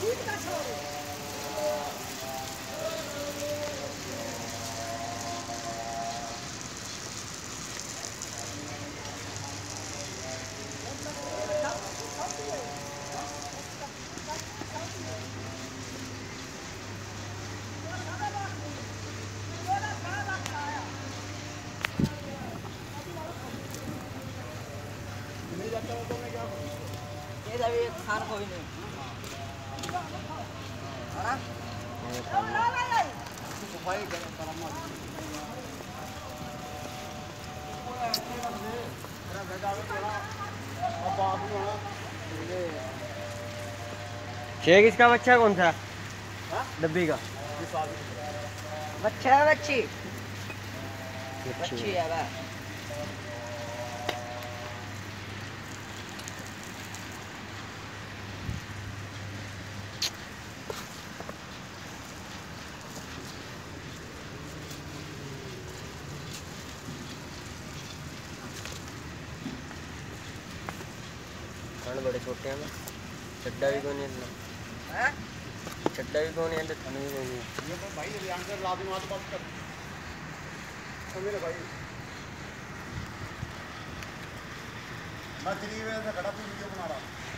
ये अभी खान कोई नहीं शेख इसका बच्चा कौन सा डब्बी का बच्चा है बच्ची बच्ची है भाई बड़े छोटे हैं चड्डा भी कौन है चड्डा भी कौन है थाने भी कौन है ये तो भाई ध्यान से ला दूंगा तो बात कर मेरे भाई मैं 3 बजे से खड़ा वीडियो बना रहा